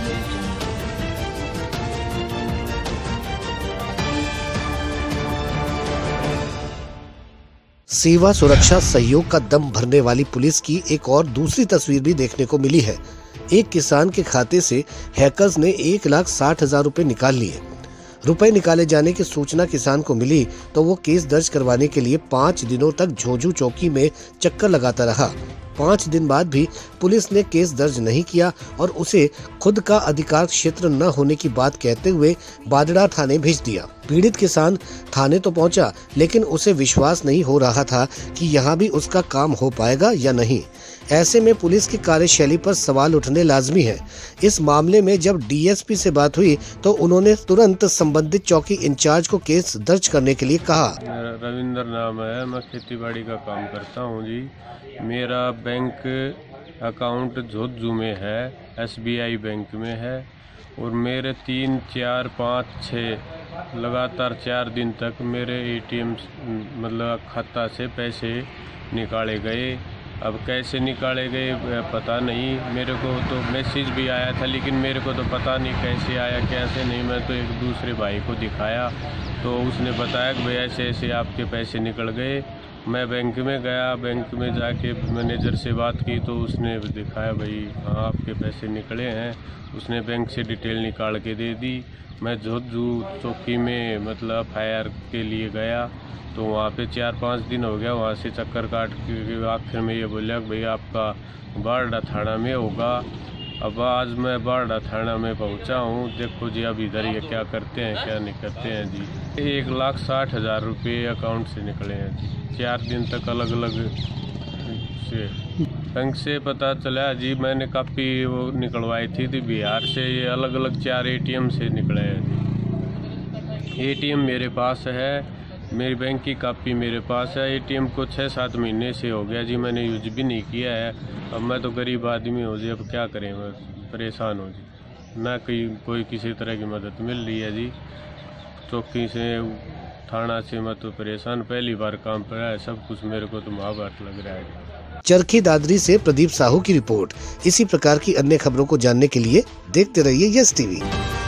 सेवा सुरक्षा सहयोग का दम भरने वाली पुलिस की एक और दूसरी तस्वीर भी देखने को मिली है। एक किसान के खाते से हैकर्स ने 1,60,000 रुपए निकाल लिए। रुपए निकाले जाने की सूचना किसान को मिली तो वो केस दर्ज करवाने के लिए 5 दिनों तक झोझू चौकी में चक्कर लगाता रहा। 5 दिन बाद भी पुलिस ने केस दर्ज नहीं किया और उसे खुद का अधिकार क्षेत्र न होने की बात कहते हुए बादड़ा थाने भेज दिया। पीड़ित किसान थाने तो पहुंचा, लेकिन उसे विश्वास नहीं हो रहा था कि यहाँ भी उसका काम हो पाएगा या नहीं। ऐसे में पुलिस की कार्यशैली पर सवाल उठने लाजमी है। इस मामले में जब डीएसपी से बात हुई तो उन्होंने तुरंत संबंधित चौकी इंचार्ज को केस दर्ज करने के लिए कहा। रविंद्र नाम है, मैं खेतीबाड़ी का काम करता हूँ जी। मेरा बैंक अकाउंट झोझू में है, SBI बैंक में है और मेरे 3, 4, 5, 6 लगातार 4 दिन तक मेरे ATM मतलब खाता से पैसे निकाले गए। अब कैसे निकाले गए पता नहीं, मेरे को तो मैसेज भी आया था लेकिन मेरे को तो पता नहीं कैसे आया कैसे नहीं। मैं तो एक दूसरे भाई को दिखाया तो उसने बताया कि भाई ऐसे ऐसे आपके पैसे निकल गए। मैं बैंक में गया, बैंक में जाके मैनेजर से बात की तो उसने दिखाया भाई हाँ आपके पैसे निकले हैं। उसने बैंक से डिटेल निकाल के दे दी। मैं झोझू चौकी में मतलब FIR के लिए गया तो वहाँ पे 4-5 दिन हो गया। वहाँ से चक्कर काट के आखिर में ये बोला कि भाई आपका बारडा थाना में होगा। अब आज मैं बारडा थाना में पहुँचा हूँ। देखो जी अब इधर ये क्या करते हैं क्या नहीं करते हैं जी। 1,60,000 रुपये अकाउंट से निकले हैं जी। 4 दिन तक अलग अलग से बैंक से पता चला जी। मैंने काफ़ी वो निकलवाई थी बिहार से, ये अलग अलग 4 ATM से निकले हैं जी। ATM मेरे पास है, मेरी बैंक की कापी मेरे पास है। ATM को 6-7 महीने से हो गया जी, मैंने यूज भी नहीं किया है। अब मैं तो गरीब आदमी हूँ जी, अब क्या करें, मैं परेशान हूँ जी। ना कोई किसी तरह की मदद मिल रही है जी। चौकी से थाना से मैं तो परेशान, पहली बार काम पर है, सब कुछ मेरे को तो महाभारत लग रहा है। चरखी दादरी से प्रदीप साहू की रिपोर्ट। इसी प्रकार की अन्य खबरों को जानने के लिए देखते रहिए यस टीवी।